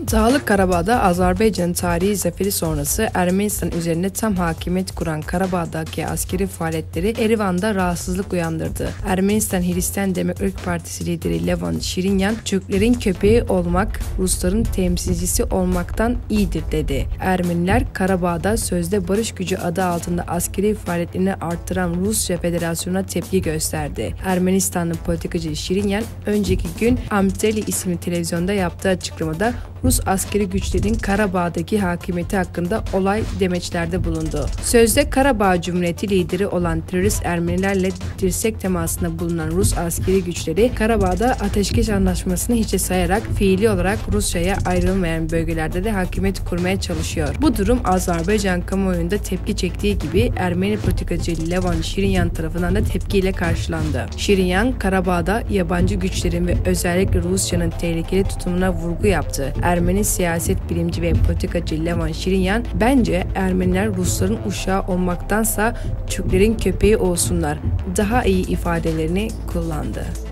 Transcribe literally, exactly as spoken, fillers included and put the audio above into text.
Dağlık Karabağ'da Azerbaycan tarihi zaferi sonrası Ermenistan üzerine tam hakimiyet kuran Karabağ'daki askeri faaliyetleri Erivan'da rahatsızlık uyandırdı. Ermenistan Hristiyan Demokratik Partisi lideri Levon Şirinyan, Türklerin köpeği olmak, Rusların temsilcisi olmaktan iyidir dedi. Ermeniler Karabağ'da sözde barış gücü adı altında askeri faaliyetlerini arttıran Rusya Federasyonu'na tepki gösterdi. Ermenistanlı politikacı Şirinyan, önceki gün Amteli isimli televizyonda yaptığı açıklamada Rus askeri güçlerin Karabağ'daki hakimiyeti hakkında olay demeçlerde bulundu. Sözde Karabağ Cumhuriyeti lideri olan terörist Ermenilerle dirsek temasında bulunan Rus askeri güçleri Karabağ'da ateşkes anlaşmasını hiçe sayarak fiili olarak Rusya'ya ayrılmayan bölgelerde de hakimiyet kurmaya çalışıyor. Bu durum Azerbaycan kamuoyunda tepki çektiği gibi Ermeni politikacı Levon Şirinyan tarafından da tepkiyle karşılandı. Şirinyan, Karabağ'da yabancı güçlerin ve özellikle Rusya'nın tehlikeli tutumuna vurgu yaptı. Ermeni siyaset bilimci ve politikacı Levon Şirinyan, bence Ermeniler Rusların uşağı olmaktansa Türklerin köpeği olsunlar daha iyi ifadelerini kullandı.